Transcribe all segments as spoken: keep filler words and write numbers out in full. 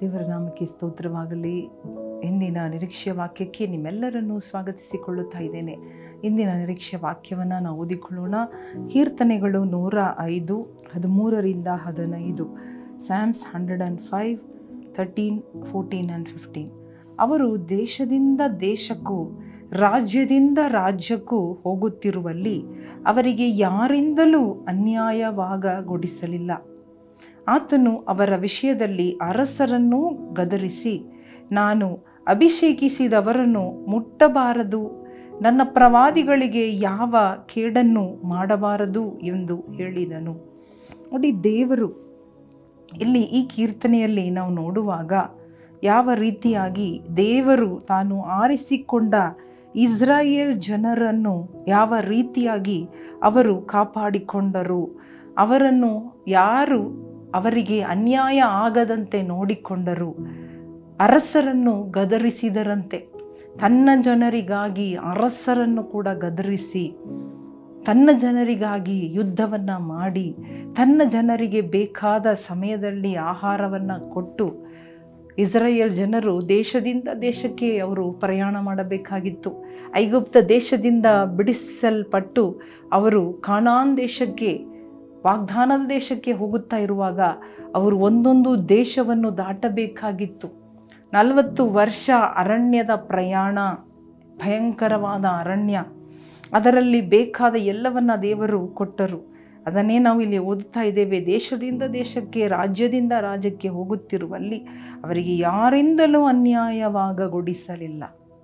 ದೇವರ ನಾಮಕ್ಕೆ ಸ್ತೋತ್ರವಾಗಲಿ. ಇಂದಿನ ನಿರೀಕ್ಷೆಯ ವಾಕ್ಯಕ್ಕೆ ನಿಮ್ಮೆಲ್ಲರನ್ನೂ ಸ್ವಾಗತಿಸಿಕೊಳ್ಳುತ್ತಾ ಇದ್ದೇನೆ. ಇಂದಿನ ನಿರೀಕ್ಷೆಯ ವಾಕ್ಯವನ್ನು ನಾವು ಓದಿಕೊಳ್ಳೋಣ. ಕೀರ್ತನೆಗಳು ನೂರ ಐದು ಹದಿಮೂರರಿಂದ ಹದಿನೈದು. Psalms hundred and five thirteen fourteen and fifteen. ಅವರು ದೇಶದಿಂದ ದೇಶಕ್ಕೂ ರಾಜ್ಯದಿಂದ ರಾಜ್ಯಕ್ಕೂ ಹೋಗುತ್ತಿರುವಲ್ಲಿ ಅವರಿಗೆ ಯಾರಿಂದಲೂ ಅನ್ಯಾಯವಾಗಗೊಡಿಸಲಿಲ್ಲ. ಆತನು ಅವರ ವಿಷಯದಲ್ಲಿ ಅರಸರನ್ನೂ ಗದರಿಸಿ, ನಾನು ಅಭಿಷೇಕಿಸಿದವರನ್ನು ಮುಟ್ಟಬಾರದು, ನನ್ನ ಪ್ರವಾದಿಗಳಿಗೆ ಯಾವ ಕೇಡನ್ನು ಮಾಡಬಾರದು ಎಂದು ಹೇಳಿದನು. ನೋಡಿ, ದೇವರು ಇಲ್ಲಿ ಈ ಕೀರ್ತನೆಯಲ್ಲಿ ನಾವು ನೋಡುವಾಗ ಯಾವ ರೀತಿಯಾಗಿ ದೇವರು ತಾನು ಆರಿಸಿಕೊಂಡ ಇಸ್ರಾಯೇಲ್ ಜನರನ್ನು ಯಾವ ರೀತಿಯಾಗಿ ಅವರು ಕಾಪಾಡಿಕೊಂಡರು, ಅವರನ್ನು ಯಾರು ಅವರಿಗೆ ಅನ್ಯಾಯ ಆಗದಂತೆ ನೋಡಿಕೊಂಡರು, ಅರಸರನ್ನು ಗದರಿಸಿದರಂತೆ. ತನ್ನ ಜನರಿಗಾಗಿ ಅರಸರನ್ನು ಕೂಡ ಗದರಿಸಿ ತನ್ನ ಜನರಿಗಾಗಿ ಯುದ್ಧವನ್ನು ಮಾಡಿ ತನ್ನ ಜನರಿಗೆ ಬೇಕಾದ ಸಮಯದಲ್ಲಿ ಆಹಾರವನ್ನು ಕೊಟ್ಟು, ಇಸ್ರಾಯೇಲ್ ಜನರು ದೇಶದಿಂದ ದೇಶಕ್ಕೆ ಅವರು ಪ್ರಯಾಣ ಮಾಡಬೇಕಾಗಿತ್ತು. ಐಗುಪ್ತ ದೇಶದಿಂದ ಬಿಡಿಸಲ್ಪಟ್ಟು ಅವರು ಕಾನಾನ್ ದೇಶಕ್ಕೆ, ವಾಗ್ದಾನದ ದೇಶಕ್ಕೆ ಹೋಗುತ್ತಾ ಇರುವಾಗ ಅವರು ಒಂದೊಂದು ದೇಶವನ್ನು ದಾಟಬೇಕಾಗಿತ್ತು. ನಲವತ್ತು ವರ್ಷ ಅರಣ್ಯದ ಪ್ರಯಾಣ, ಭಯಂಕರವಾದ ಅರಣ್ಯ, ಅದರಲ್ಲಿ ಬೇಕಾದ ಎಲ್ಲವನ್ನ ದೇವರು ಕೊಟ್ಟರು. ಅದನ್ನೇ ನಾವು ಇಲ್ಲಿ ಓದುತ್ತಾ ಇದ್ದೇವೆ. ದೇಶದಿಂದ ದೇಶಕ್ಕೆ, ರಾಜ್ಯದಿಂದ ರಾಜ್ಯಕ್ಕೆ ಹೋಗುತ್ತಿರುವಲ್ಲಿ ಅವರಿಗೆ ಯಾರಿಂದಲೂ ಅನ್ಯಾಯವಾಗಗೊಡಿಸಲಿಲ್ಲ.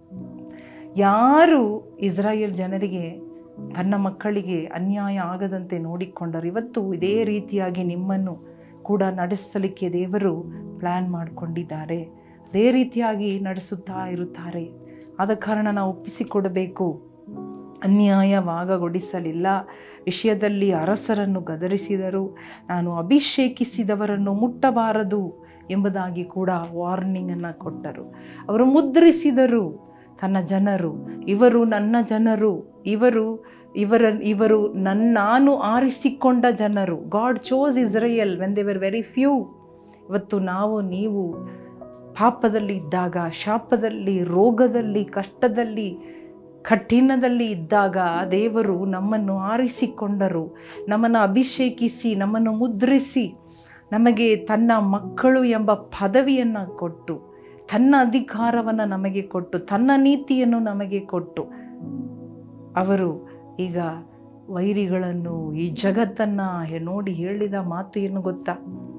ಯಾರು ಇಸ್ರಾಯೇಲ್ ಜನರಿಗೆ, ತನ್ನ ಮಕ್ಕಳಿಗೆ ಅನ್ಯಾಯ ಆಗದಂತೆ ನೋಡಿಕೊಂಡರು. ಇವತ್ತು ಇದೇ ರೀತಿಯಾಗಿ ನಿಮ್ಮನ್ನು ಕೂಡ ನಡೆಸಲಿಕ್ಕೆ ದೇವರು ಪ್ಲ್ಯಾನ್ ಮಾಡಿಕೊಂಡಿದ್ದಾರೆ. ಅದೇ ರೀತಿಯಾಗಿ ನಡೆಸುತ್ತಾ ಇರುತ್ತಾರೆ. ಆದ ಕಾರಣ ನಾವು ಒಪ್ಪಿಸಿಕೊಡಬೇಕು. ಅನ್ಯಾಯವಾಗಗೊಡಿಸಲಿಲ್ಲ ವಿಷಯದಲ್ಲಿ ಅರಸರನ್ನು ಗದರಿಸಿದರು. ನಾನು ಅಭಿಷೇಕಿಸಿದವರನ್ನು ಮುಟ್ಟಬಾರದು ಎಂಬುದಾಗಿ ಕೂಡ ವಾರ್ನಿಂಗನ್ನು ಕೊಟ್ಟರು. ಅವರು ಮುದ್ರಿಸಿದರು ತನ್ನ ಜನರು, ಇವರು ನನ್ನ ಜನರು, ಇವರು ಇವರ ಇವರು ನನ್ನ ನಾನು ಆರಿಸಿಕೊಂಡ ಜನರು. God chose Israel when they were very few. ಇವತ್ತು ನಾವು ನೀವು ಪಾಪದಲ್ಲಿ ಇದ್ದಾಗ, ಶಾಪದಲ್ಲಿ, ರೋಗದಲ್ಲಿ, ಕಷ್ಟದಲ್ಲಿ, ಕಠಿಣದಲ್ಲಿ ಇದ್ದಾಗ ದೇವರು ನಮ್ಮನ್ನು ಆರಿಸಿಕೊಂಡರು. ನಮ್ಮನ್ನು ಅಭಿಷೇಕಿಸಿ, ನಮ್ಮನ್ನು ಮುದ್ರಿಸಿ, ನಮಗೆ ತನ್ನ ಮಕ್ಕಳು ಎಂಬ ಪದವಿಯನ್ನು ಕೊಟ್ಟು, ತನ್ನ ಅಧಿಕಾರವನ್ನು ನಮಗೆ ಕೊಟ್ಟು, ತನ್ನ ನೀತಿಯನ್ನು ನಮಗೆ ಕೊಟ್ಟು, ಅವರು ಈಗ ವೈರಿಗಳನ್ನು, ಈ ಜಗತ್ತನ್ನು ನೋಡಿ ಹೇಳಿದ ಮಾತು ಏನು ಗೊತ್ತಾ?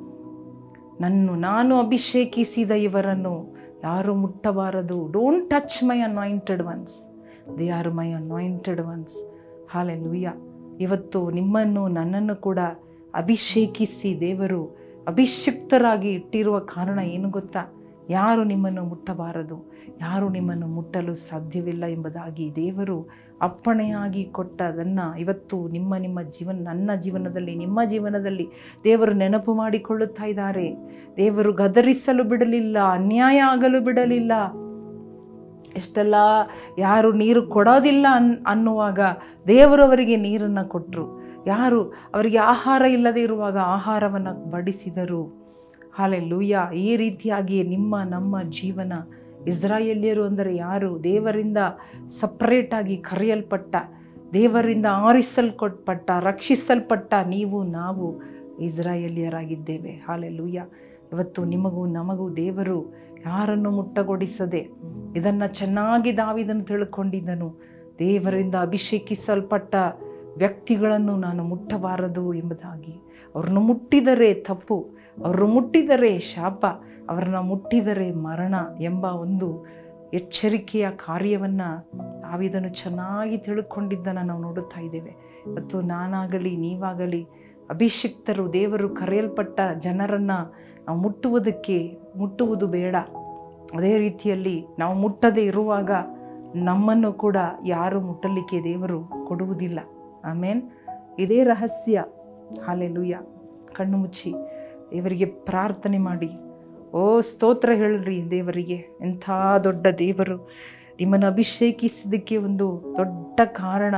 ನನ್ನ ನಾನು ಅಭಿಷೇಕಿಸಿದ ಇವರನ್ನು ಯಾರು ಮುಟ್ಟಬಾರದು. Don't touch my anointed ones, they are my anointed ones. Hallelujah. ಇವತ್ತು ನಿಮ್ಮನ್ನು ನನ್ನನ್ನು ಕೂಡ ಅಭಿಷೇಕಿಸಿ ದೇವರು ಅಭಿಷಿಕ್ತರಾಗಿ ಇಟ್ಟಿರುವ ಕಾರಣ ಏನು ಗೊತ್ತಾ? ಯಾರು ನಿಮ್ಮನ್ನು ಮುಟ್ಟಬಾರದು, ಯಾರು ನಿಮ್ಮನ್ನು ಮುಟ್ಟಲು ಸಾಧ್ಯವಿಲ್ಲ ಎಂಬುದಾಗಿ ದೇವರು ಅಪ್ಪಣೆಯಾಗಿ ಕೊಟ್ಟದನ್ನು ಇವತ್ತು ನಿಮ್ಮ ನಿಮ್ಮ ಜೀವನ, ನನ್ನ ಜೀವನದಲ್ಲಿ, ನಿಮ್ಮ ಜೀವನದಲ್ಲಿ ದೇವರು ನೆನಪು ಮಾಡಿಕೊಳ್ಳುತ್ತಾ ಇದ್ದಾರೆ. ದೇವರು ಗದರಿಸಲು ಬಿಡಲಿಲ್ಲ, ಅನ್ಯಾಯ ಆಗಲು ಬಿಡಲಿಲ್ಲ. ಎಷ್ಟೆಲ್ಲ ಯಾರು ನೀರು ಕೊಡೋದಿಲ್ಲ ಅನ್ ಅನ್ನುವಾಗ ದೇವರು ಅವರಿಗೆ ನೀರನ್ನು ಕೊಟ್ಟರು. ಯಾರು ಅವರಿಗೆ ಆಹಾರ ಇಲ್ಲದೆ ಇರುವಾಗ ಆಹಾರವನ್ನು ಬಡಿಸಿದರು. ಹಾಲೆಲೂಯಾ. ಈ ರೀತಿಯಾಗಿ ನಿಮ್ಮ ನಮ್ಮ ಜೀವನ, ಇಸ್ರಾಯೇಲ್ಯರು ಅಂದರೆ ಯಾರು? ದೇವರಿಂದ ಸಪ್ರೇಟಾಗಿ ಕರೆಯಲ್ಪಟ್ಟ, ದೇವರಿಂದ ಆರಿಸಲ್ಪಟ್ಟ, ರಕ್ಷಿಸಲ್ಪಟ್ಟ ನೀವು ನಾವು ಇಸ್ರಾಯೇಲ್ಯರಾಗಿದ್ದೇವೆ. ಹಾಲೆಲೂಯಾ. ಇವತ್ತು ನಿಮಗೂ ನಮಗೂ ದೇವರು ಯಾರನ್ನು ಮುಟ್ಟಗೊಡಿಸದೆ ಇದನ್ನು ಚೆನ್ನಾಗಿ ದಾವೀದನು ತಿಳ್ಕೊಂಡಿದ್ದನು. ದೇವರಿಂದ ಅಭಿಷೇಕಿಸಲ್ಪಟ್ಟ ವ್ಯಕ್ತಿಗಳನ್ನು ನಾನು ಮುಟ್ಟಬಾರದು ಎಂಬುದಾಗಿ. ಅವ್ರನ್ನು ಮುಟ್ಟಿದರೆ ತಪ್ಪು, ಅವರು ಮುಟ್ಟಿದರೆ ಶಾಪ, ಅವರನ್ನ ಮುಟ್ಟಿದರೆ ಮರಣ ಎಂಬ ಒಂದು ಎಚ್ಚರಿಕೆಯ ಕಾರ್ಯವನ್ನು ದಾವೀದನು ಚೆನ್ನಾಗಿ ತಿಳ್ಕೊಂಡಿದ್ದನ್ನು ನಾವು ನೋಡುತ್ತಾ ಇದ್ದೇವೆ. ಇವತ್ತು ನಾನಾಗಲಿ ನೀವಾಗಲಿ ಅಭಿಷಿಕ್ತರು, ದೇವರು ಕರೆಯಲ್ಪಟ್ಟ ಜನರನ್ನು ನಾವು ಮುಟ್ಟುವುದಕ್ಕೆ ಮುಟ್ಟುವುದು ಬೇಡ. ಅದೇ ರೀತಿಯಲ್ಲಿ ನಾವು ಮುಟ್ಟದೇ ಇರುವಾಗ ನಮ್ಮನ್ನು ಕೂಡ ಯಾರು ಮುಟ್ಟಲಿಕ್ಕೆ ದೇವರು ಕೊಡುವುದಿಲ್ಲ. ಆಮೇನ್. ಇದೇ ರಹಸ್ಯ. ಹಾಲೆಲೂಯಾ. ಕಣ್ಣು ಮುಚ್ಚಿ ದೇವರಿಗೆ ಪ್ರಾರ್ಥನೆ ಮಾಡಿ, ಓ ಸ್ತೋತ್ರ ಹೇಳ್ರಿ ದೇವರಿಗೆ. ಎಂಥ ದೊಡ್ಡ ದೇವರು ನಿಮ್ಮನ್ನು ಅಭಿಷೇಕಿಸಿದ್ದಕ್ಕೆ ಒಂದು ದೊಡ್ಡ ಕಾರಣ.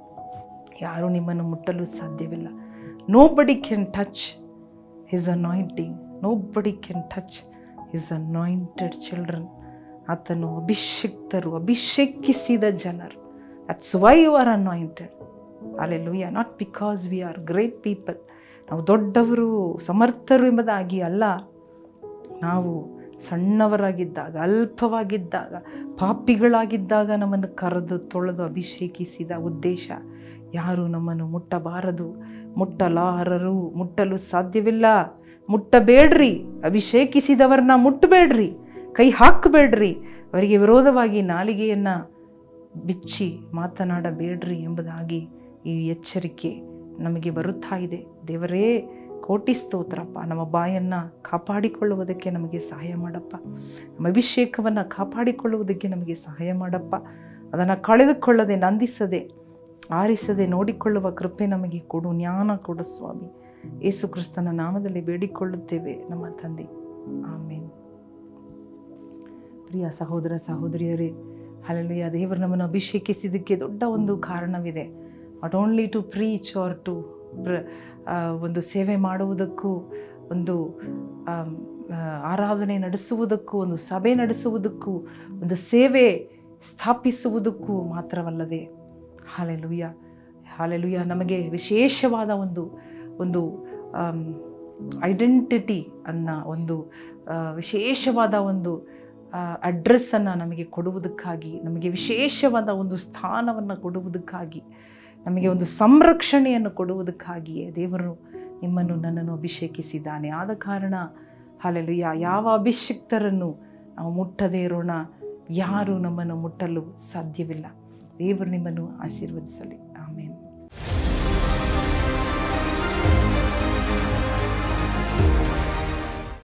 ಯಾರು ನಿಮ್ಮನ್ನು ಮುಟ್ಟಲು ಸಾಧ್ಯವಿಲ್ಲ. Nobody can touch his anointing. Nobody can touch his anointed children. ಆತನು ಅಭಿಷಿಕ್ತರು, ಅಭಿಷೇಕಿಸಿದ ಜನರು. That's why you are anointed. Hallelujah. Not because we are great people, ನಾವು ದೊಡ್ಡವರು ಸಮರ್ಥರು ಎಂಬುದಾಗಿ ಅಲ್ಲ. ನಾವು ಸಣ್ಣವರಾಗಿದ್ದಾಗ, ಅಲ್ಪವಾಗಿದ್ದಾಗ, ಪಾಪಿಗಳಾಗಿದ್ದಾಗ ನಮ್ಮನ್ನು ಕರೆದು ತೊಳೆದು ಅಭಿಷೇಕಿಸಿದ ಉದ್ದೇಶ ಯಾರು ನಮ್ಮನ್ನು ಮುಟ್ಟಬಾರದು, ಮುಟ್ಟಲಾರರು, ಮುಟ್ಟಲು ಸಾಧ್ಯವಿಲ್ಲ. ಮುಟ್ಟಬೇಡ್ರಿ, ಅಭಿಷೇಕಿಸಿದವರನ್ನ ಮುಟ್ಟಬೇಡ್ರಿ, ಕೈ ಹಾಕಬೇಡ್ರಿ, ಅವರಿಗೆ ವಿರೋಧವಾಗಿ ನಾಲಿಗೆಯನ್ನು ಬಿಚ್ಚಿ ಮಾತನಾಡಬೇಡ್ರಿ ಎಂಬುದಾಗಿ ಈ ಎಚ್ಚರಿಕೆ ನಮಗೆ ಬರುತ್ತಾ ಇದೆ. ದೇವರೇ ಕೋಟಿ ಸ್ತೋತ್ರಪ್ಪ. ನಮ್ಮ ಬಾಯನ್ನು ಕಾಪಾಡಿಕೊಳ್ಳುವುದಕ್ಕೆ ನಮಗೆ ಸಹಾಯ ಮಾಡಪ್ಪ. ನಮ್ಮ ಅಭಿಷೇಕವನ್ನು ಕಾಪಾಡಿಕೊಳ್ಳುವುದಕ್ಕೆ ನಮಗೆ ಸಹಾಯ ಮಾಡಪ್ಪ. ಅದನ್ನು ಕಳೆದುಕೊಳ್ಳದೆ, ನಂದಿಸದೆ, ಆರಿಸದೆ ನೋಡಿಕೊಳ್ಳುವ ಕೃಪೆ ನಮಗೆ ಕೊಡು, ಜ್ಞಾನ ಕೊಡು ಸ್ವಾಮಿ. ಯೇಸು ಕ್ರಿಸ್ತನ ನಾಮದಲ್ಲಿ ಬೇಡಿಕೊಳ್ಳುತ್ತೇವೆ ನಮ್ಮ ತಂದೆ, ಆಮೇನ್. ಪ್ರಿಯ ಸಹೋದರ ಸಹೋದರಿಯರೇ, ಹಲ್ಲೆಲೂಯಾ. ದೇವರು ನಮ್ಮನ್ನು ಅಭಿಷೇಕಿಸಿದ್ದಕ್ಕೆ ದೊಡ್ಡ ಒಂದು ಕಾರಣವಿದೆ. Not only to preach or to ಒಂದು ಸೇವೆ ಮಾಡುವುದಕ್ಕೂ, ಒಂದು ಆರಾಧನೆ ನಡೆಸುವುದಕ್ಕೂ, ಒಂದು ಸಭೆ ನಡೆಸುವುದಕ್ಕೂ, ಒಂದು ಸೇವೆ ಸ್ಥಾಪಿಸುವುದಕ್ಕೂ ಮಾತ್ರವಲ್ಲದೆ, ಹಲ್ಲೆಲೂಯಾ ಹಲ್ಲೆಲೂಯಾ ನಮಗೆ ವಿಶೇಷವಾದ ಒಂದು ಒಂದು ಐಡೆಂಟಿಟಿ ಅನ್ನೋ ಒಂದು ವಿಶೇಷವಾದ ಒಂದು ಅಡ್ರೆಸ್ಸನ್ನು ನಮಗೆ ಕೊಡುವುದಕ್ಕಾಗಿ, ನಮಗೆ ವಿಶೇಷವಾದ ಒಂದು ಸ್ಥಾನವನ್ನು ಕೊಡುವುದಕ್ಕಾಗಿ, ನಮಗೆ ಒಂದು ಸಂರಕ್ಷಣೆಯನ್ನು ಕೊಡುವುದಕ್ಕಾಗಿಯೇ ದೇವರು ನಿಮ್ಮನ್ನು ನನ್ನನ್ನು ಅಭಿಷೇಕಿಸಿದ್ದಾನೆ. ಆದ ಕಾರಣ ಹಲ್ಲೆಲೂಯಾ, ಯಾವ ಅಭಿಷಿಕ್ತರನ್ನು ನಾವು ಮುಟ್ಟದೇ ಇರೋಣ, ಯಾರು ನಮ್ಮನ್ನು ಮುಟ್ಟಲು ಸಾಧ್ಯವಿಲ್ಲ. ದೇವರು ನಿಮ್ಮನ್ನು ಆಶೀರ್ವದಿಸಲಿ.